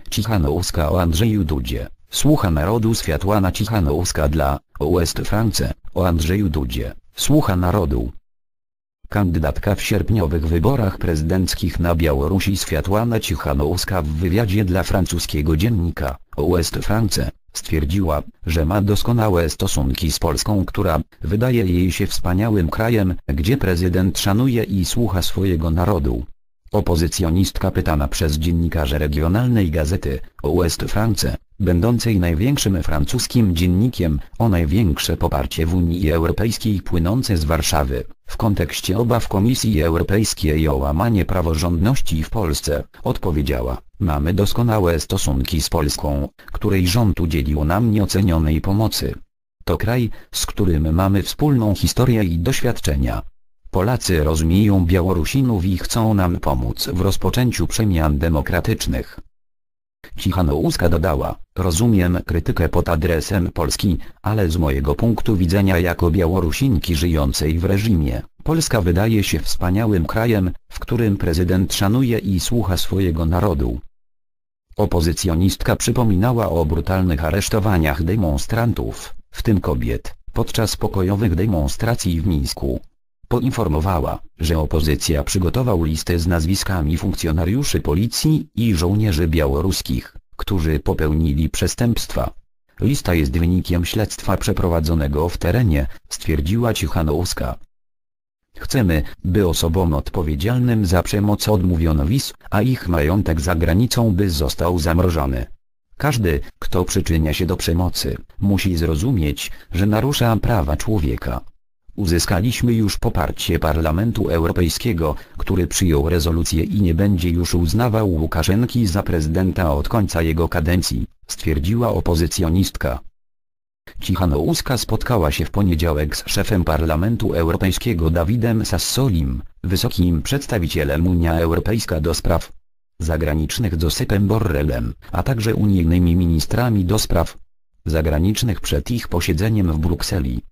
Cichanouska o Andrzeju Dudzie. Słucha narodu. Światłana Cichanouska dla West France o Andrzeju Dudzie. Słucha narodu. Kandydatka w sierpniowych wyborach prezydenckich na Białorusi Światłana Cichanouska w wywiadzie dla francuskiego dziennika West France stwierdziła, że ma doskonałe stosunki z Polską, która wydaje jej się wspaniałym krajem, gdzie prezydent szanuje i słucha swojego narodu. Opozycjonistka pytana przez dziennikarzy regionalnej gazety West France, będącej największym francuskim dziennikiem, o największe poparcie w Unii Europejskiej płynące z Warszawy, w kontekście obaw Komisji Europejskiej o łamanie praworządności w Polsce, odpowiedziała: mamy doskonałe stosunki z Polską, której rząd udzielił nam nieocenionej pomocy. To kraj, z którym mamy wspólną historię i doświadczenia. Polacy rozumieją Białorusinów i chcą nam pomóc w rozpoczęciu przemian demokratycznych. Cichanouska dodała: rozumiem krytykę pod adresem Polski, ale z mojego punktu widzenia jako Białorusinki żyjącej w reżimie, Polska wydaje się wspaniałym krajem, w którym prezydent szanuje i słucha swojego narodu. Opozycjonistka przypominała o brutalnych aresztowaniach demonstrantów, w tym kobiet, podczas pokojowych demonstracji w Mińsku. Poinformowała, że opozycja przygotował listę z nazwiskami funkcjonariuszy policji i żołnierzy białoruskich, którzy popełnili przestępstwa. Lista jest wynikiem śledztwa przeprowadzonego w terenie, stwierdziła Cichanouska. Chcemy, by osobom odpowiedzialnym za przemoc odmówiono wiz, a ich majątek za granicą by został zamrożony. Każdy, kto przyczynia się do przemocy, musi zrozumieć, że narusza prawa człowieka. Uzyskaliśmy już poparcie Parlamentu Europejskiego, który przyjął rezolucję i nie będzie już uznawał Łukaszenki za prezydenta od końca jego kadencji, stwierdziła opozycjonistka. Cichanouska spotkała się w poniedziałek z szefem Parlamentu Europejskiego Davidem Sassolim, wysokim przedstawicielem Unii Europejska do spraw zagranicznych Josepem Borrellem, a także unijnymi ministrami do spraw zagranicznych przed ich posiedzeniem w Brukseli.